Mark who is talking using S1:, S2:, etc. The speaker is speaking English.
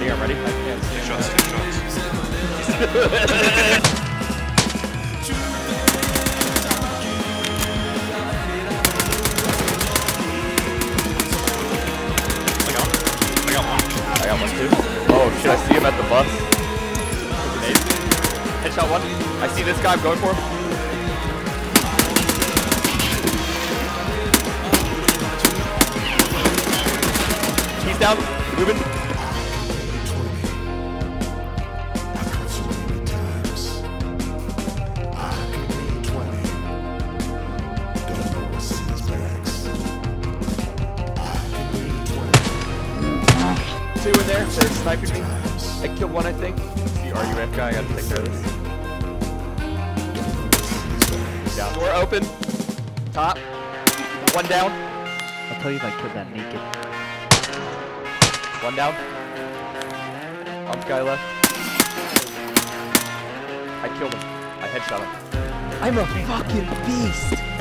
S1: ready, I'm ready. I can't see.
S2: Two shots.
S1: I got one too. Oh shit, I see him at the bus. Grenade. Headshot one. I see this guy, I'm going for him. He's down. Moving. Two in there. They're sniping me. I killed one, I think. The RUF guy. I gotta take care of this. Down. Door open. Top. One down.
S3: I'll tell you if I killed that naked.
S1: One down. Armed guy left. I killed him. I headshot him.
S3: I'm a fucking beast!